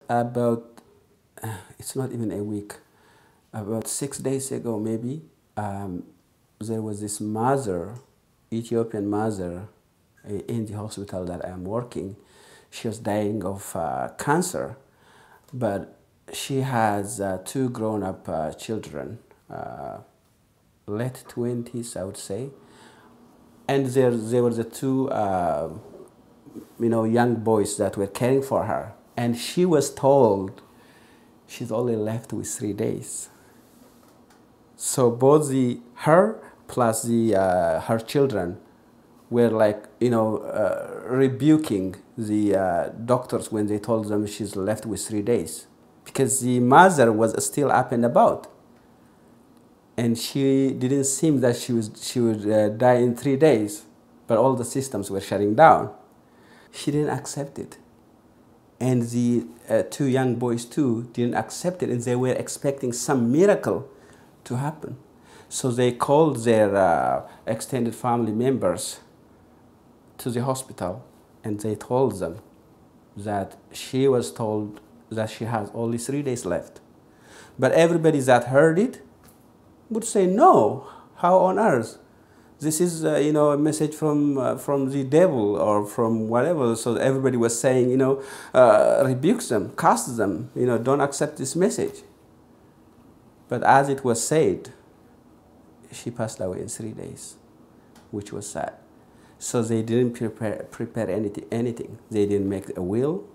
About, it's not even a week, about 6 days ago maybe, there was this mother, Ethiopian mother, in the hospital that I am working. She was dying of cancer, but she has two grown-up children, late 20s, I would say. And there were the two, young boys that were caring for her. And she was told she's only left with 3 days. So both her plus her children were like, rebuking the doctors when they told them she's left with 3 days. Because the mother was still up and about. And she didn't seem that she would die in 3 days, but all the systems were shutting down. She didn't accept it. And the two young boys too didn't accept it, and they were expecting some miracle to happen. So they called their extended family members to the hospital, and they told them that she was told that she has only 3 days left. But everybody that heard it would say, no, how on earth? This is, a message from the devil or from whatever. So everybody was saying, rebuke them, cast them, don't accept this message. But as it was said, she passed away in 3 days, which was sad. So they didn't prepare anything. They didn't make a will.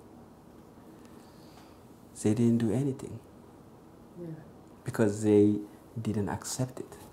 They didn't do anything. Yeah. Because they didn't accept it.